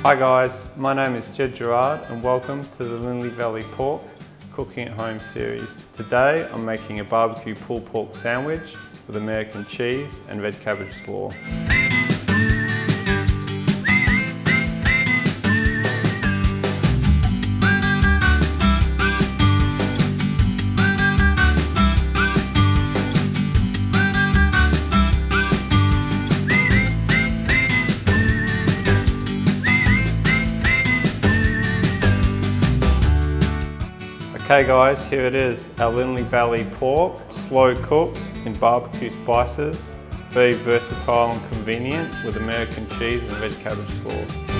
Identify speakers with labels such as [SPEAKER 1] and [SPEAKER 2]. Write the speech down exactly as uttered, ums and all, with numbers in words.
[SPEAKER 1] Hi guys, my name is Jed Gerard and welcome to the Linley Valley Pork Cooking at Home series. Today I'm making a barbecue pulled pork sandwich with American cheese and red cabbage slaw. Okay guys, here it is, our Linley Valley pork, slow cooked in barbecue spices, very versatile and convenient with American cheese and red cabbage slaw.